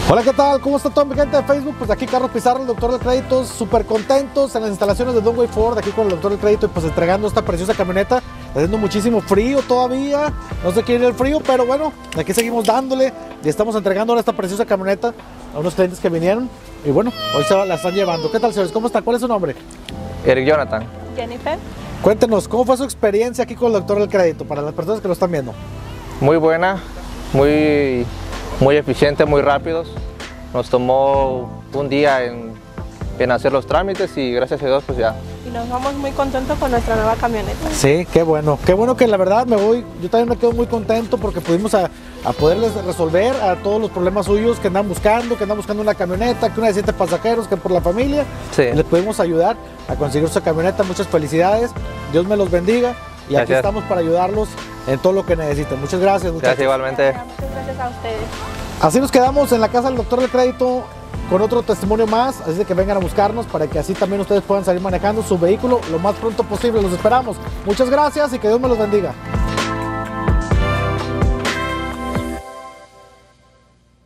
Hola, ¿qué tal? ¿Cómo está toda mi gente de Facebook? Pues aquí Carlos Pizarro, el doctor del crédito, súper contentos en las instalaciones de Dunway Ford, aquí con el doctor del crédito y pues entregando esta preciosa camioneta. Está haciendo muchísimo frío todavía, no se quiere ir el frío, pero bueno, aquí seguimos dándole y estamos entregando ahora esta preciosa camioneta a unos clientes que vinieron y bueno, hoy se la están llevando. ¿Qué tal, señores? ¿Cómo está? ¿Cuál es su nombre? Eric Jonathan. Jennifer. Cuéntenos, ¿cómo fue su experiencia aquí con el doctor del crédito para las personas que lo están viendo? Muy buena, muy eficiente, muy rápidos. Nos tomó un día en hacer los trámites y gracias a Dios pues ya. Y nos vamos muy contentos con nuestra nueva camioneta. Sí, qué bueno que la verdad yo también me quedo muy contento porque pudimos a poderles resolver a todos los problemas suyos que andan buscando una camioneta, que una de 7 pasajeros, que por la familia, Sí. les pudimos ayudar a conseguir su camioneta. Muchas felicidades, Dios me los bendiga y aquí Gracias. estamos para ayudarlos en todo lo que necesiten. Muchas gracias, muchachos. Gracias igualmente. Muchas gracias a ustedes. Así nos quedamos en la casa del doctor del crédito con otro testimonio más, así de que vengan a buscarnos para que así también ustedes puedan salir manejando su vehículo lo más pronto posible. Los esperamos. Muchas gracias y que Dios me los bendiga.